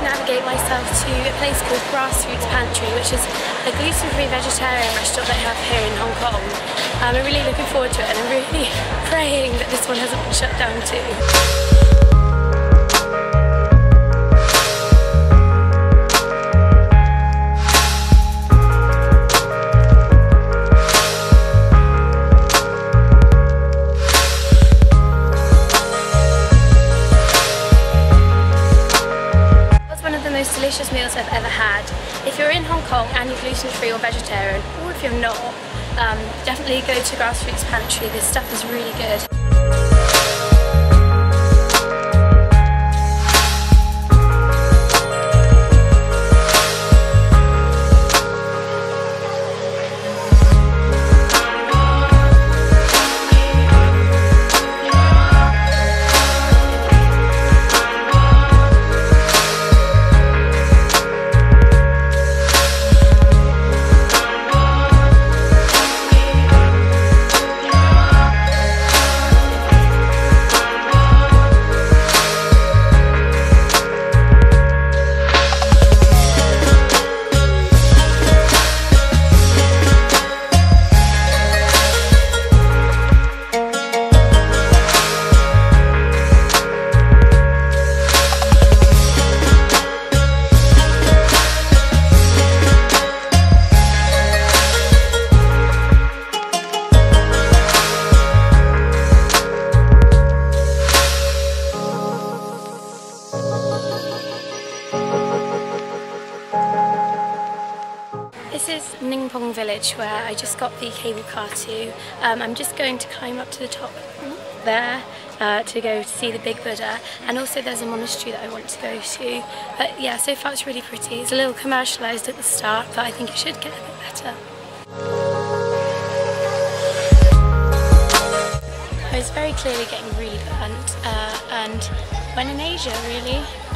to navigate myself to a place called Grassroots Pantry, which is a gluten-free vegetarian restaurant that I have here in Hong Kong. I'm really looking forward to it, and I'm really praying that this one hasn't been shut down too. Delicious meals I've ever had. If you're in Hong Kong and you're gluten-free or vegetarian, or if you're not, definitely go to Grassroots Pantry. This stuff is really good. This is Ningpong village, where I just got the cable car to. I'm just going to climb up to the top there to go to see the big Buddha, and also there's a monastery that I want to go to. But yeah, so far it's really pretty. It's a little commercialised at the start, but I think it should get a bit better. I was very clearly getting really burnt, and when in Asia really.